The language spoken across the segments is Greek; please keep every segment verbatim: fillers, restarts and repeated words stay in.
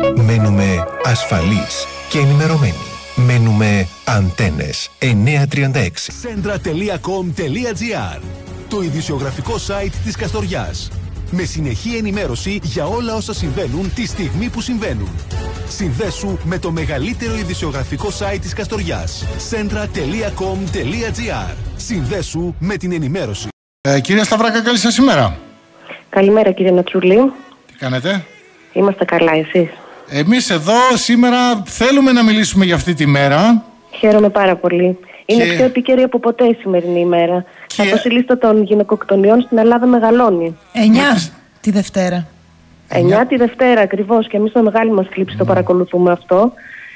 Μένουμε ασφαλείς και ενημερωμένοι. Μένουμε Αντένες εννιακόσια τριάντα έξι. Centra τελεία com τελεία gr, το ειδησιογραφικό site της Καστοριάς. Με συνεχή ενημέρωση για όλα όσα συμβαίνουν τη στιγμή που συμβαίνουν. Συνδέσου με το μεγαλύτερο ειδησιογραφικό site της Καστοριάς. Centra τελεία com τελεία gr. Συνδέσου με την ενημέρωση. Ε, κυρία Σταυράκα, καλή σας ημέρα. Καλημέρα, κύριε Νατσούλη. Τι κάνετε? Είμαστε καλά, εσείς? Εμείς εδώ σήμερα θέλουμε να μιλήσουμε για αυτή τη μέρα. Χαίρομαι πάρα πολύ. Είναι και... πιο επίκαιρη από ποτέ η σημερινή ημέρα. Και... Καθώς η λίστα των γυναικοκτονιών στην Ελλάδα μεγαλώνει. εννιά τις... τη Δευτέρα. εννιά τη Δευτέρα, ακριβώς. Και εμείς με μεγάλη μας θλίψη mm. το παρακολουθούμε αυτό.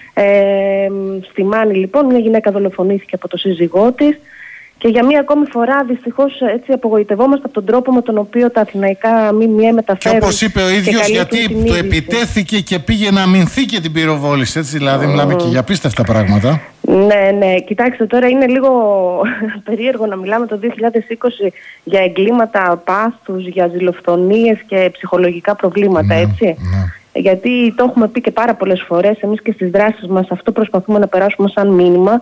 Ε, στη Μάνη, λοιπόν, μια γυναίκα δολοφονήθηκε από το σύζυγό της. Και για μία ακόμη φορά, δυστυχώς, έτσι απογοητευόμαστε από τον τρόπο με τον οποίο τα αθηναϊκά ΜΜΕ μεταφέρουν. Και όπως είπε ο ίδιος, γιατί το επιτέθηκε και πήγε να αμυνθεί και την πυροβόληση. Έτσι, δηλαδή, mm. μιλάμε και για απίστευτα πράγματα. Ναι, ναι. Κοιτάξτε, τώρα είναι λίγο περίεργο να μιλάμε το δύο χιλιάδες είκοσι για εγκλήματα πάθους, για ζηλοφθονίες και ψυχολογικά προβλήματα, ναι, έτσι. Ναι. Γιατί το έχουμε πει και πάρα πολλές φορές, εμείς και στις δράσεις μας αυτό προσπαθούμε να περάσουμε σαν μήνυμα.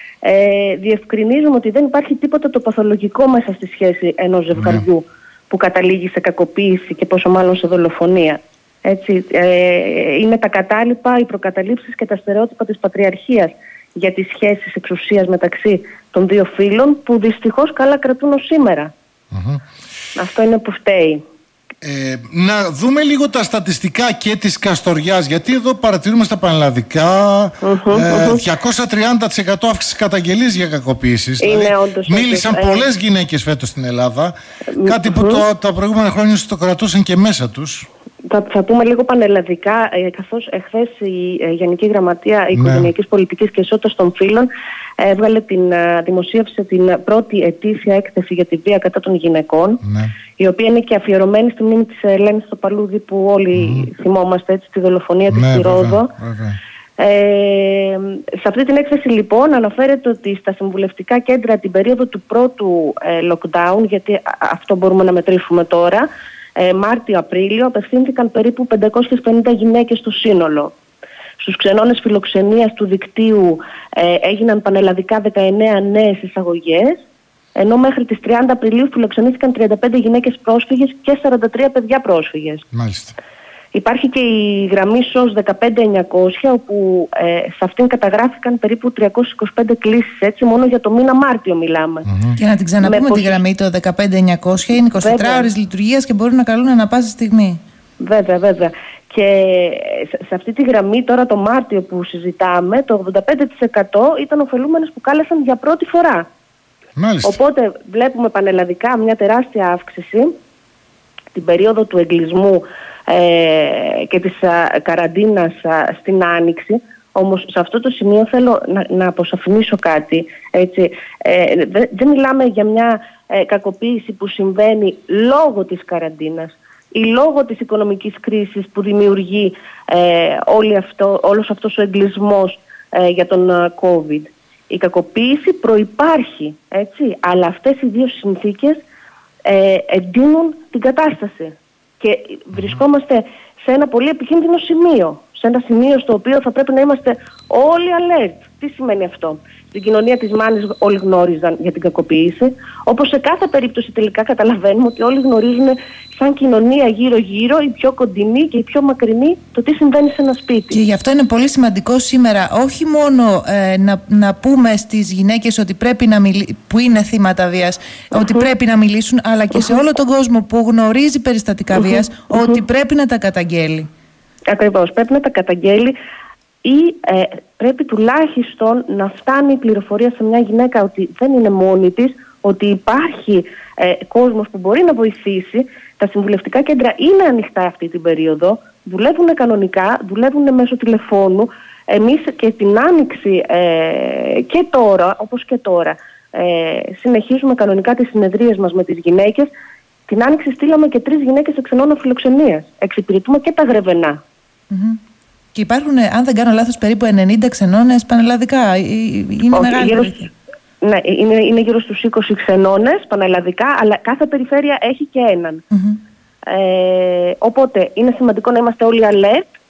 Ε, διευκρινίζουμε ότι δεν υπάρχει τίποτα το παθολογικό μέσα στη σχέση ενός ζευγαριού yeah. που καταλήγει σε κακοποίηση και πόσο μάλλον σε δολοφονία. Έτσι, ε, είναι τα κατάλοιπα, οι προκαταλήψεις και τα στερεότυπα της πατριαρχίας για τις σχέσεις εξουσίας μεταξύ των δύο φύλων που δυστυχώς καλά κρατούν ως σήμερα. Mm-hmm. Αυτό είναι που φταίει. Ε, να δούμε λίγο τα στατιστικά και της Καστοριάς, γιατί εδώ παρατηρούμε στα πανελλαδικά mm-hmm, ε, mm-hmm. διακόσια τριάντα τοις εκατό αύξηση καταγγελίες για κακοποίησεις. Είναι δηλαδή, όντως, μίλησαν όντως, πολλές ε... γυναίκες φέτος στην Ελλάδα, mm-hmm. κάτι που το, τα προηγούμενα χρόνια το κρατούσαν και μέσα τους. Θα, θα πούμε λίγο πανελλαδικά, ε, καθώς εχθές η ε, Γενική Γραμματεία Οικογενειακής ναι. Πολιτικής και Ισότητας των Φύλων ε, έβγαλε την, ε, δημοσίευσε την πρώτη ετήσια έκθεση για τη βία κατά των γυναικών, ναι. η οποία είναι και αφιερωμένη στη μνήμη της Ελένης στο Παλούδι που όλοι mm. θυμόμαστε, έτσι, τη δολοφονία της στη Ρόδο. Ε, σε αυτή την έκθεση λοιπόν αναφέρεται ότι στα συμβουλευτικά κέντρα την περίοδο του πρώτου ε, lockdown, γιατί αυτό μπορούμε να μετρήσουμε τώρα, Ε, Μάρτιο-Απρίλιο απευθύνθηκαν περίπου πεντακόσιες πενήντα γυναίκες στο σύνολο. Στους ξενώνες φιλοξενίας του δικτύου ε, έγιναν πανελλαδικά δεκαεννέα νέες εισαγωγές, ενώ μέχρι τις τριάντα Απριλίου φιλοξενήθηκαν τριάντα πέντε γυναίκες πρόσφυγες και σαράντα τρία παιδιά πρόσφυγες. Μάλιστα. Υπάρχει και η γραμμή ΣΟΣ δεκαπέντε εννιακόσια, όπου ε, σε αυτήν καταγράφηκαν περίπου τριακόσιες είκοσι πέντε κλήσεις, έτσι, μόνο για το μήνα Μάρτιο μιλάμε. Mm-hmm. Και να την ξαναπούμε τη πως... γραμμή, το δεκαπέντε εννιακόσια είναι είκοσι τέσσερις ώρες λειτουργίας και μπορούν να καλούν ανα πάσα στιγμή. Βέβαια, βέβαια. Και σε αυτή τη γραμμή τώρα το Μάρτιο που συζητάμε, το ογδόντα πέντε τοις εκατό ήταν ωφελούμενες που κάλεσαν για πρώτη φορά. Μάλιστα. Οπότε βλέπουμε πανελλαδικά μια τεράστια αύξηση την περίοδο του εγκλισμού ε, και της α, καραντίνας α, στην Άνοιξη. Όμως σε αυτό το σημείο θέλω να, να αποσαφηνίσω κάτι. Έτσι. Ε, δε, δεν μιλάμε για μια ε, κακοποίηση που συμβαίνει λόγω της καραντίνας ή λόγω της οικονομικής κρίσης που δημιουργεί ε, όλη αυτό, όλος αυτός ο εγκλισμός ε, για τον uh, COVID. Η κακοποίηση προϋπάρχει, έτσι, αλλά αυτές οι δύο συνθήκες ε, εντείνουν την κατάσταση. Και βρισκόμαστε σε ένα πολύ επικίνδυνο σημείο. Σε ένα σημείο στο οποίο θα πρέπει να είμαστε όλοι alert. Τι σημαίνει αυτό? Στην κοινωνία της Μάνης όλοι γνώριζαν για την κακοποίηση. Όπως σε κάθε περίπτωση τελικά καταλαβαίνουμε ότι όλοι γνωρίζουν σαν κοινωνία γύρω-γύρω, οι πιο κοντινοί και οι πιο μακρινοί, το τι συμβαίνει σε ένα σπίτι. Και γι' αυτό είναι πολύ σημαντικό σήμερα όχι μόνο ε, να, να πούμε στις γυναίκες ότι πρέπει να μιλ... που είναι θύματα βίας, uh-huh. ότι πρέπει να μιλήσουν, αλλά και uh-huh. σε όλο τον κόσμο που γνωρίζει περιστατικά βίας, uh-huh. ότι πρέπει να τα καταγγέλει. Ακριβώς, πρέπει να τα καταγγέλει ή ε, πρέπει τουλάχιστον να φτάνει η πληροφορία σε μια γυναίκα ότι δεν είναι μόνη της, ότι υπάρχει ε, κόσμος που μπορεί να βοηθήσει. Τα συμβουλευτικά κέντρα είναι ανοιχτά αυτή την περίοδο, δουλεύουν κανονικά, δουλεύουν μέσω τηλεφώνου. Εμείς και την Άνοιξη ε, και τώρα, όπως και τώρα, ε, συνεχίζουμε κανονικά τις συνεδρίες μας με τις γυναίκες. Την Άνοιξη στείλαμε και τρεις γυναίκες σε ξενώνα φιλοξενίας. Εξυπηρετούμε και τα Γρεβενά. Mm-hmm. Και υπάρχουν, αν δεν κάνω λάθος, περίπου ενενήντα ξενώνες πανελλαδικά. Είναι Όχι, μεγάλη. Γύρω, ναι, είναι, είναι γύρω στους είκοσι ξενώνες πανελλαδικά, αλλά κάθε περιφέρεια έχει και έναν. Mm-hmm. Ε, οπότε είναι σημαντικό να είμαστε όλοι alert,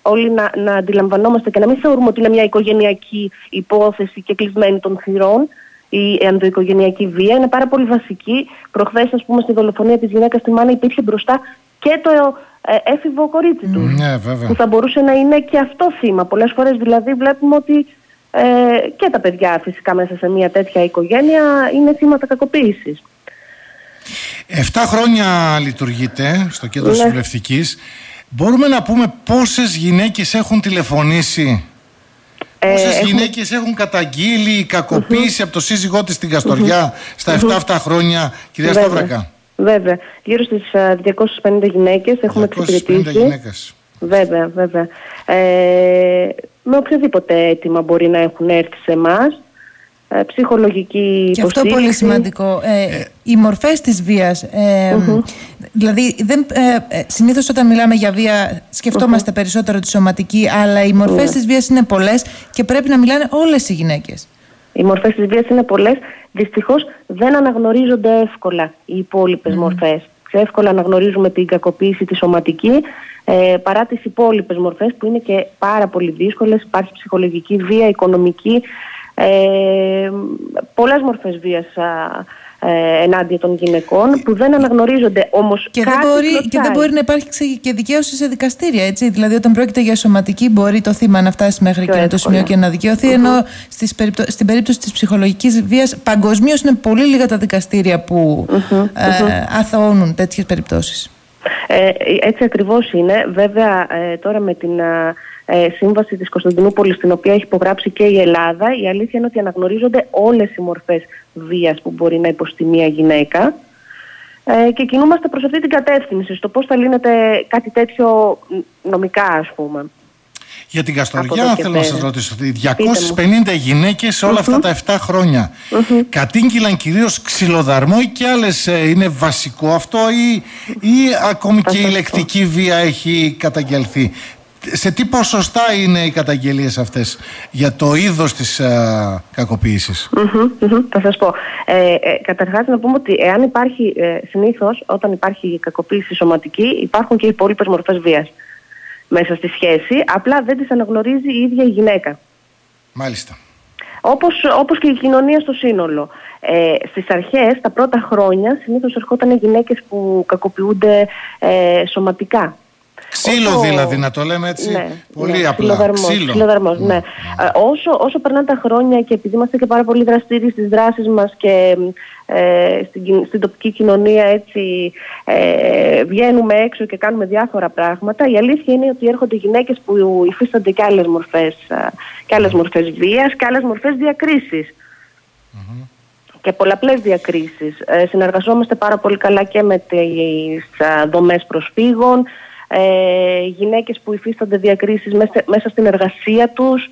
όλοι να, να αντιλαμβανόμαστε και να μην θεωρούμε ότι είναι μια οικογενειακή υπόθεση και κλεισμένη των θυρών. Η ενδοοικογενειακή βία είναι πάρα πολύ βασική. Προχθές, ας πούμε, στη δολοφονία της γυναίκας στη Μάνα υπήρχε μπροστά και το ε, έφηβο κορίτσι του. Ναι, βέβαια. Που θα μπορούσε να είναι και αυτό θύμα. Πολλές φορές δηλαδή βλέπουμε ότι ε, και τα παιδιά φυσικά μέσα σε μια τέτοια οικογένεια είναι θύματα κακοποίησης. Εφτά χρόνια λειτουργείτε στο κέντρο ναι. συμβουλευτικής. Μπορούμε να πούμε πόσες γυναίκες έχουν τηλεφωνήσει, ε, πόσες έχουμε... γυναίκες έχουν καταγγείλει κακοποίηση mm-hmm. από το σύζυγό της στην Καστοριά mm-hmm. στα εφτά αυτά χρόνια, κυρία Βέβαια. Σταύρακα? Βέβαια. Γύρω στις διακόσιες πενήντα γυναίκες έχουμε εξυπηρετήσει. Γυναίκες. Βέβαια, βέβαια. Ε, με οποιοδήποτε αίτημα μπορεί να έχουν έρθει σε εμάς. Ε, ψυχολογική και αυτό πολύ σημαντικό. Ε, ε, οι μορφές της βίας. Ε, mm-hmm. Δηλαδή, δεν, ε, συνήθως όταν μιλάμε για βία σκεφτόμαστε mm-hmm. περισσότερο τη σωματική, αλλά οι μορφές mm-hmm. της βίας είναι πολλές και πρέπει να μιλάνε όλες οι γυναίκες. Οι μορφές της βίας είναι πολλές. Δυστυχώς δεν αναγνωρίζονται εύκολα οι υπόλοιπες mm. μορφές. Πιο εύκολα αναγνωρίζουμε την κακοποίηση τη σωματική ε, παρά τις υπόλοιπες μορφές που είναι και πάρα πολύ δύσκολες. Υπάρχει ψυχολογική βία, οικονομική, ε, πολλές μορφές βίας ε, ενάντια των γυναικών που δεν αναγνωρίζονται, όμως και κάτι δεν, μπορεί, κλωτσάει. και δεν μπορεί να υπάρχει και δικαίωση σε δικαστήρια, έτσι. Δηλαδή όταν πρόκειται για σωματική μπορεί το θύμα να φτάσει μέχρι εκείνο το σημείο και να δικαιωθεί, uh-huh. ενώ στις περιπτω... στην περίπτωση της ψυχολογικής βίας παγκοσμίως είναι πολύ λίγα τα δικαστήρια που uh-huh. Ε, αθωώνουν τέτοιες περιπτώσεις. Ε, έτσι ακριβώς είναι. Βέβαια ε, τώρα με την ε, σύμβαση της Κωνσταντινούπολης, την οποία έχει υπογράψει και η Ελλάδα, η αλήθεια είναι ότι αναγνωρίζονται όλες οι μορφές βίας που μπορεί να υποστεί μια γυναίκα ε, και κινούμαστε προς αυτή την κατεύθυνση, στο πώς θα λύνεται κάτι τέτοιο νομικά, ας πούμε. Για την Καστοριά θέλω να σας ρωτήσω, διακόσιες πενήντα γυναίκες σε όλα mm-hmm. αυτά τα εφτά χρόνια mm-hmm. κατήγγυλαν κυρίως ξυλοδαρμό ή και άλλες, είναι βασικό αυτό ή, ή ακόμη και η λεκτική βία έχει καταγγελθεί? Σε τι ποσοστά είναι οι καταγγελίες αυτές για το είδος της α, κακοποίησης? Mm-hmm, mm-hmm, θα σας πω. Ε, ε, καταρχάς να πούμε ότι εάν υπάρχει ε, συνήθως όταν υπάρχει κακοποίηση σωματική υπάρχουν και οι υπόλοιπες μορφές βίας μέσα στη σχέση, απλά δεν τις αναγνωρίζει η ίδια η γυναίκα. Μάλιστα. Όπως, όπως και η κοινωνία στο σύνολο. Ε, στις αρχές, τα πρώτα χρόνια, συνήθως ερχόταν οι γυναίκες που κακοποιούνται ε, σωματικά. Ξύλο όσο... δηλαδή, να το λέμε έτσι, ναι, πολύ ναι, απλά. Ξυλοδαρμός, ναι. ναι. Ε, όσο, όσο περνάνε τα χρόνια και επειδή είμαστε και πάρα πολύ δραστήριοι στις δράσεις μας και ε, στην, στην τοπική κοινωνία έτσι ε, βγαίνουμε έξω και κάνουμε διάφορα πράγματα, η αλήθεια είναι ότι έρχονται γυναίκες που υφίστανται και άλλες μορφές, και άλλες μορφές βίας και άλλες μορφές διακρίσεις. Mm-hmm. Και πολλαπλές διακρίσεις. Ε, συνεργαζόμαστε πάρα πολύ καλά και με τις δομές προσφύγων, Ε, γυναίκες που υφίστανται διακρίσεις μέσα, μέσα στην εργασία τους.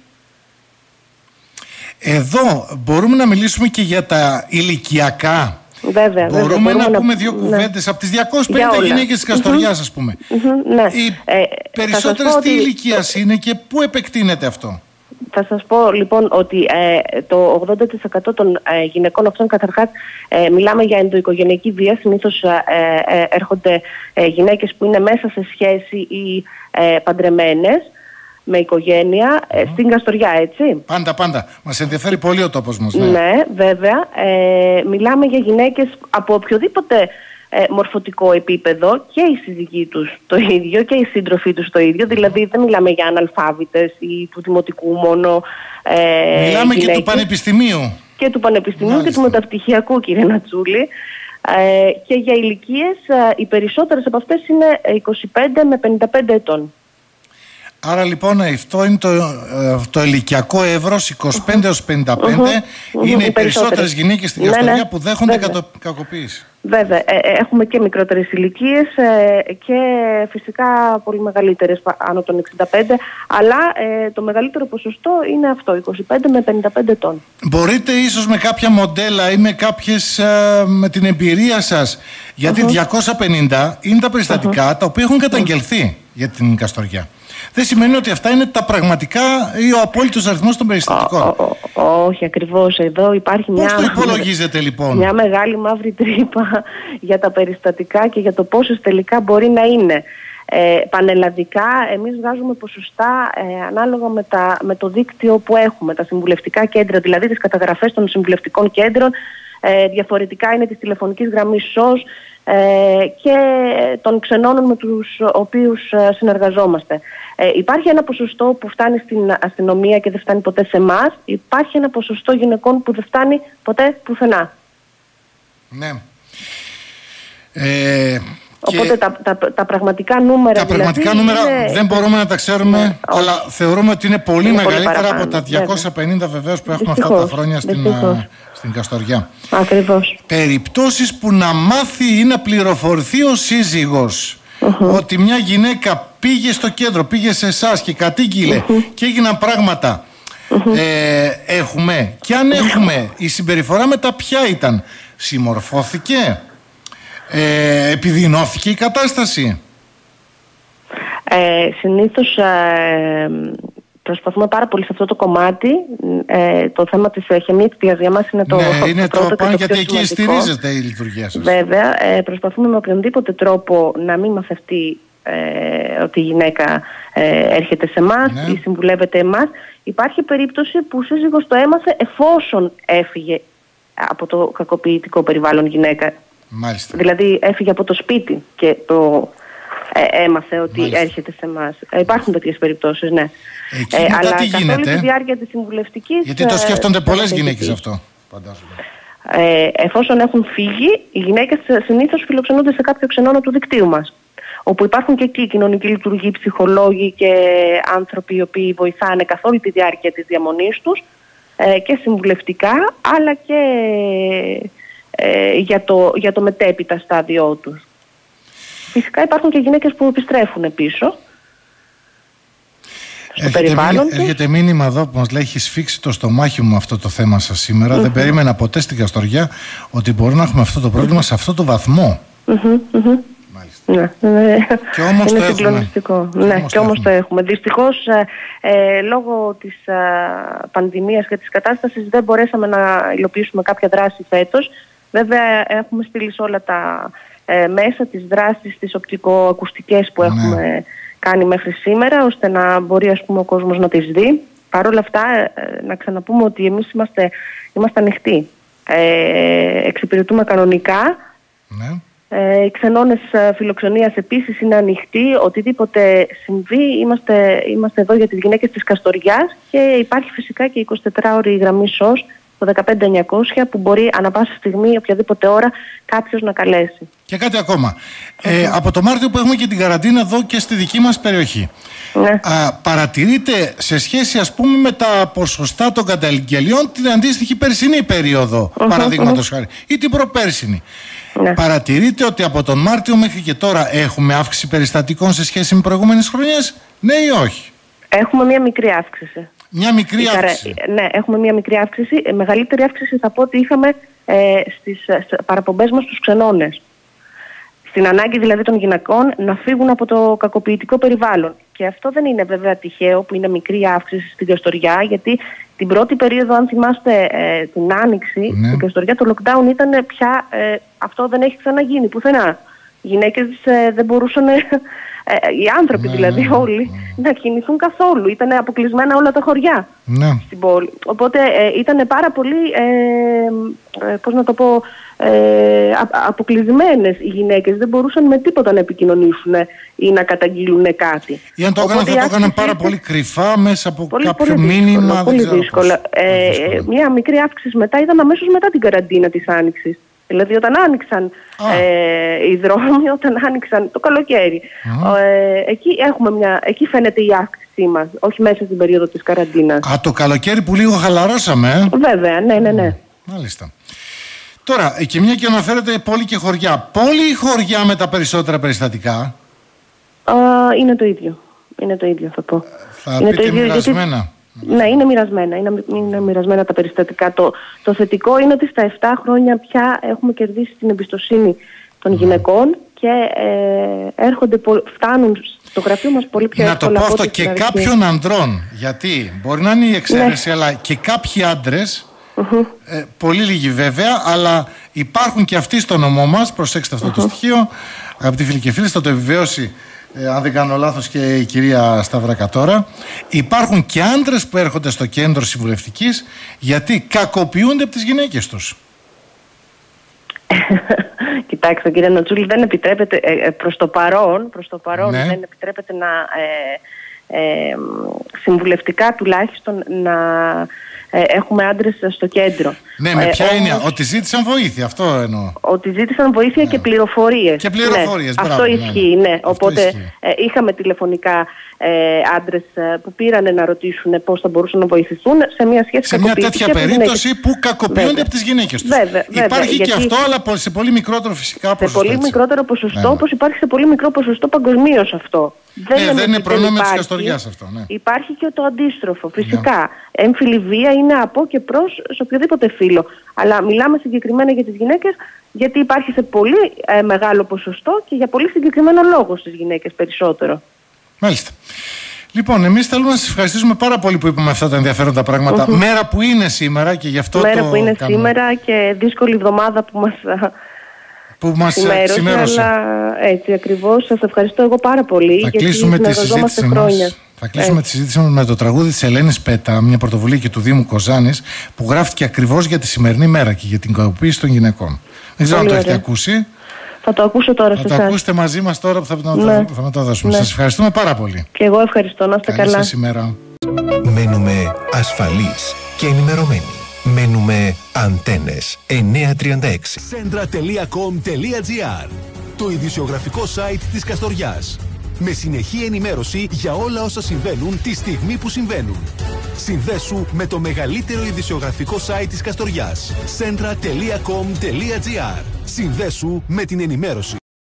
Εδώ μπορούμε να μιλήσουμε και για τα ηλικιακά. Βέβαια, μπορούμε, βέβαια, να, να πούμε να... δύο κουβέντες ναι. από τις διακόσιες πενήντα γυναίκες της Καστοριάς, mm-hmm. ας πούμε. Mm-hmm, ναι. Οι ε, περισσότερες τι ότι... ηλικίας είναι και πού επεκτείνεται αυτό? Θα σας πω λοιπόν ότι ε, το ογδόντα τοις εκατό των ε, γυναικών αυτών, καταρχάς ε, μιλάμε για ενδοοικογενειακή βία. Συνήθως ε, ε, έρχονται ε, γυναίκες που είναι μέσα σε σχέση ή ε, παντρεμένες με οικογένεια, ε, mm. στην Καστοριά, έτσι. Πάντα, πάντα. Μας ενδιαφέρει πολύ ο τόπος μας. Ναι, ναι βέβαια. Ε, μιλάμε για γυναίκες από οποιοδήποτε ε, μορφωτικό επίπεδο, και οι σύζυγοί τους το ίδιο και οι σύντροφοί τους το ίδιο. Δηλαδή δεν μιλάμε για αναλφάβητες ή του δημοτικού μόνο. Ε, μιλάμε γυναίκες. Και του πανεπιστημίου. Και του πανεπιστημίου. Μάλιστα. Και του μεταπτυχιακού, κύριε Νατσούλη. Ε, και για ηλικίες, ε, οι περισσότερες από αυτές είναι είκοσι πέντε με πενήντα πέντε ετών. Άρα λοιπόν αυτό είναι το, το ηλικιακό εύρος είκοσι πέντε έως πενήντα πέντε. Uh-huh. Είναι uh-huh. οι περισσότερες γυναίκες στην Καστοριά, ναι, ναι, που δέχονται κατο, κακοποίηση. Βέβαια. Ε, έχουμε και μικρότερες ηλικίες ε, και φυσικά πολύ μεγαλύτερες, άνω των εξήντα πέντε. Αλλά ε, το μεγαλύτερο ποσοστό είναι αυτό, είκοσι πέντε με πενήντα πέντε ετών. Μπορείτε ίσως με κάποια μοντέλα ή με κάποιες, ε, με την εμπειρία σας, γιατί uh-huh. διακόσια πενήντα είναι τα περιστατικά uh-huh. τα οποία έχουν καταγγελθεί uh-huh. για την Καστοριά. Δεν σημαίνει ότι αυτά είναι τα πραγματικά ή ο απόλυτος αριθμός των περιστατικών. Ό, ό, ό, όχι, ακριβώς. Εδώ υπάρχει πώς μια... Πώς το υπολογίζετε λοιπόν? Μια μεγάλη μαύρη τρύπα για τα περιστατικά και για το πόσες τελικά μπορεί να είναι. Ε, πανελλαδικά εμείς βγάζουμε ποσοστά ε, ανάλογα με, τα, με το δίκτυο που έχουμε, τα συμβουλευτικά κέντρα, δηλαδή τις καταγραφές των συμβουλευτικών κέντρων, ε, διαφορετικά είναι της τηλεφωνικής γραμμής ΣΟΣ ε, και των ξενώνων με τους οποίους ε, συνεργαζόμαστε. Ε, υπάρχει ένα ποσοστό που φτάνει στην αστυνομία και δεν φτάνει ποτέ σε εμάς. Υπάρχει ένα ποσοστό γυναικών που δεν φτάνει ποτέ πουθενά. Ναι. Ε, Οπότε τα, τα, τα πραγματικά νούμερα, τα πραγματικά δηλαδή νούμερα είναι... δεν μπορούμε να τα ξέρουμε, ναι, αλλά όχι. Θεωρούμε ότι είναι πολύ είναι μεγαλύτερα πολύ από τα διακόσια πενήντα βεβαίως που έχουμε δυστυχώς, αυτά τα χρόνια στην, α, στην Καστοριά. Ακριβώς. Περιπτώσεις που να μάθει ή να πληροφορηθεί ο σύζυγος uh-huh. ότι μια γυναίκα πήγε στο κέντρο, πήγε σε εσάς και κατήγγειλε uh-huh. και έγιναν πράγματα. Uh-huh. Ε, έχουμε. Και αν έχουμε, η συμπεριφορά μετά ποια ήταν? Συμμορφώθηκε? Ε, επιδεινώθηκε η κατάσταση? Ε, συνήθως ε, προσπαθούμε πάρα πολύ σε αυτό το κομμάτι. Ε, το θέμα της χεμήτριας για μας είναι το, ναι, το, είναι το πρώτο το πάνω, και το γιατί πιο εκεί σημαντικό. στηρίζεται η λειτουργία σας. Βέβαια, ε, προσπαθούμε με οποιονδήποτε τρόπο να μην μαθευτεί ε, ότι η γυναίκα ε, έρχεται σε εμάς ναι. ή συμβουλεύεται εμάς. Υπάρχει περίπτωση που ο σύζυγος το έμαθε εφόσον έφυγε από το κακοποιητικό περιβάλλον γυναίκα. Μάλιστα. Δηλαδή έφυγε από το σπίτι και το ε, έμαθε ότι Μάλιστα. έρχεται σε εμάς. Ε, υπάρχουν τέτοιες περιπτώσεις, ναι. Εκεί ε, μετά αλλά τι γίνεται? καθ' όλη τη διάρκεια της συμβουλευτικής... Γιατί το σκέφτονται ε, πολλές γυναίκες αυτό. Ε, εφόσον έχουν φύγει, οι γυναίκες συνήθως φιλοξενούνται σε κάποιο ξενώνο του δικτύου μας. Όπου υπάρχουν και εκεί κοινωνικοί λειτουργοί, ψυχολόγοι και άνθρωποι οι οποίοι βοηθάνε καθ' όλη τη διάρκεια της διαμονής τους ε, και συμβουλευτικά, αλλά και... Ε, για, το, για το μετέπειτα στάδιο τους. Φυσικά υπάρχουν και γυναίκες που επιστρέφουν πίσω στο έρχεται περιβάλλον μήνυμα, τους. Έρχεται μήνυμα εδώ που μας λέει: έχει σφίξει το στομάχι μου αυτό το θέμα σας σήμερα. Mm-hmm. Δεν περίμενα ποτέ στην Καστοριά ότι μπορεί να έχουμε αυτό το πρόβλημα mm-hmm. σε αυτό το βαθμό. Mm-hmm, mm-hmm. Μάλιστα. Ναι, ναι. Και όμως είναι το συγκλονιστικό. έχουμε. Ναι, όμως και όμως το έχουμε. Δυστυχώς ε, ε, λόγω της ε, πανδημίας και της κατάστασης δεν μπορέσαμε να υλοποιήσουμε κάποια δράση φέτος. Βέβαια έχουμε στείλει σε όλα τα ε, μέσα τις δράσεις, τις οπτικοακουστικές που ναι. έχουμε κάνει μέχρι σήμερα, ώστε να μπορεί ας πούμε ο κόσμος να τις δει. Παρ' όλα αυτά ε, να ξαναπούμε ότι εμείς είμαστε, είμαστε ανοιχτοί. Ε, εξυπηρετούμε κανονικά. Ναι. Ε, οι ξενώνες φιλοξενίας επίσης είναι ανοιχτοί. Οτιδήποτε συμβεί είμαστε, είμαστε εδώ για τις γυναίκες της Καστοριάς και υπάρχει φυσικά και η εικοσιτετράωρη γραμμή ΣΟΣ το δεκαπέντε εννιακόσια που μπορεί ανα πάσα στιγμή, οποιαδήποτε ώρα, κάποιος να καλέσει. Και κάτι ακόμα. Mm-hmm. Ε, από το Μάρτιο που έχουμε και την καραντίνα εδώ και στη δική μας περιοχή, ναι. α, παρατηρείτε σε σχέση ας πούμε με τα ποσοστά των καταγγελιών την αντίστοιχη περσινή περίοδο, mm-hmm, παραδείγματος mm-hmm. χάρη, ή την προπέρσινη. Ναι. Παρατηρείτε ότι από τον Μάρτιο μέχρι και τώρα έχουμε αύξηση περιστατικών σε σχέση με προηγούμενες χρονιές, ναι ή όχι? Έχουμε μια μικρή αύξηση. Μια μικρή η αύξηση. Καρα... Ναι, έχουμε μια μικρή αύξηση. Ε, μεγαλύτερη αύξηση θα πω ότι είχαμε ε, στις παραπομπές μας στους ξενώνες. Στην ανάγκη δηλαδή των γυναικών να φύγουν από το κακοποιητικό περιβάλλον. Και αυτό δεν είναι βέβαια τυχαίο που είναι μικρή αύξηση στην Καστοριά, γιατί την πρώτη περίοδο, αν θυμάστε ε, την Άνοιξη, ναι. στην Καστοριά το lockdown ήταν πια, ε, αυτό δεν έχει ξαναγίνει πουθενά. Οι γυναίκες ε, δεν μπορούσαν, ε, ε, οι άνθρωποι ναι, δηλαδή ναι, όλοι, ναι. να κινηθούν καθόλου. Ήταν αποκλεισμένα όλα τα χωριά ναι. στην πόλη. Οπότε ε, ήταν πάρα πολύ, ε, ε, πώς να το πω, ε, αποκλεισμένες οι γυναίκες. Δεν μπορούσαν με τίποτα να επικοινωνήσουν ή να καταγγείλουν κάτι. Ή αν το έκαναν, θα το έκαναν πάρα πολύ κρυφά μέσα από πολύ, κάποιο πολύ μήνυμα. Δύσκολο, πολύ δύσκολα. Ε, ε, μια μικρή αύξηση μετά είδαμε αμέσως μετά την καραντίνα της Άνοιξης. Δηλαδή όταν άνοιξαν ε, οι δρόμοι, όταν άνοιξαν το καλοκαίρι. Ε, εκεί, έχουμε μια, εκεί φαίνεται η αύξησή μας, όχι μέσα στην περίοδο της καραντίνας. Α, το καλοκαίρι που λίγο χαλαρώσαμε. Ε? Βέβαια, ναι, ναι, ναι. Μάλιστα. Τώρα, και μια και αναφέρεται πόλη και χωριά. Πόλη ή χωριά με τα περισσότερα περιστατικά? Α, είναι το ίδιο. Είναι το ίδιο θα πω. Θα είναι πείτε το ίδιο, μοιρασμένα. Γιατί... Ναι, είναι μοιρασμένα. Είναι, είναι μοιρασμένα τα περιστατικά. Το, το θετικό είναι ότι στα επτά χρόνια πια έχουμε κερδίσει την εμπιστοσύνη των mm. γυναικών και ε, έρχονται, φτάνουν στο γραφείο μας πολύ πιο εύκολα. Να το πω αυτό και κάποιων ανδρών, γιατί μπορεί να είναι η εξαίρεση, ναι. αλλά και κάποιοι άντρες, mm-hmm. ε, πολύ λίγοι βέβαια, αλλά υπάρχουν και αυτοί στο νομό μας, προσέξτε αυτό mm-hmm. το στοιχείο, αγαπητοί φίλοι και φίλοι, θα το επιβεβαιώσει ε, αν δεν κάνω λάθος και η κυρία Σταυράκα τώρα, υπάρχουν και άντρες που έρχονται στο κέντρο συμβουλευτικής γιατί κακοποιούνται από τις γυναίκες τους. Κοιτάξτε κύριε Νατσούλη, δεν επιτρέπεται ε, προς το παρόν, προς το παρόν ναι. δεν επιτρέπεται να ε, ε, συμβουλευτικά τουλάχιστον να ε, έχουμε άντρες στο κέντρο. Ναι, με ποια ε, έννοια, όμως, ότι ζήτησαν βοήθεια, αυτό εννοώ. Ότι ζήτησαν βοήθεια ναι. και πληροφορίες. Και πληροφορίες, ναι. μπράβο, Αυτό ισχύει, ναι. ναι. Οπότε ισχύει. Ε, είχαμε τηλεφωνικά ε, άντρες που πήραν να ρωτήσουν πώς θα μπορούσαν να βοηθηθούν σε μια σχέση σε μια τέτοια περίπτωση που κακοποιούνται βέβαια. από τις γυναίκες τους. Βέβαια, βέβαια, υπάρχει γιατί... και αυτό, αλλά σε πολύ μικρότερο φυσικά ποσοστό. Σε πολύ έτσι. μικρότερο ποσοστό, ναι. όπως υπάρχει σε πολύ μικρό ποσοστό παγκοσμίως αυτό. Δεν, ναι, δεν είναι προνόμιο της Καστοριάς αυτό. Ναι. Υπάρχει και το αντίστροφο. Φυσικά, ναι. έμφυλη βία είναι από και προς σε οποιοδήποτε φύλο. Αλλά μιλάμε συγκεκριμένα για τις γυναίκες, γιατί υπάρχει σε πολύ ε, μεγάλο ποσοστό και για πολύ συγκεκριμένο λόγο στις γυναίκες περισσότερο. Μάλιστα. Λοιπόν, εμείς θέλουμε να σας ευχαριστήσουμε πάρα πολύ που είπαμε αυτά τα ενδιαφέροντα πράγματα. Mm-hmm. Μέρα που είναι σήμερα και γι' αυτό Μέρα το που είναι κάνουμε. Σήμερα και δύσκολη εβδομάδα που μας... που μας ξημέρωσε. Αλλά έτσι ακριβώς. Σας ευχαριστώ εγώ πάρα πολύ. Θα κλείσουμε τη συζήτηση μας. Θα κλείσουμε τη συζήτηση μας με το τραγούδι της Ελένης Πέτα, μια πρωτοβουλία και του Δήμου Κοζάνης, που γράφτηκε ακριβώς για τη σημερινή μέρα και για την κακοποίηση των γυναικών. Δεν ξέρω αν το έχετε ακούσει. Θα το ακούσω τώρα σε εσάς. εσάς. Θα το ακούσετε μαζί μας τώρα που θα, ναι. θα μεταδώσουμε. Ναι. Σας ευχαριστούμε πάρα πολύ. Και εγώ ευχαριστώ. Να είστε καλά. Καλή σας ημέρα. Μένουμε ασφαλείς και ενημερωμένοι. Μένουμε Αντένες εννιακόσια τριάντα έξι. Σέντρα τελεία κομ τελεία τζι άρ, το ειδησιογραφικό site της Καστοριάς. Με συνεχή ενημέρωση για όλα όσα συμβαίνουν τη στιγμή που συμβαίνουν. Συνδέσου με το μεγαλύτερο ειδησιογραφικό site της Καστοριάς. σέντρα τελεία κομ τελεία τζι άρ. Συνδέσου με την ενημέρωση.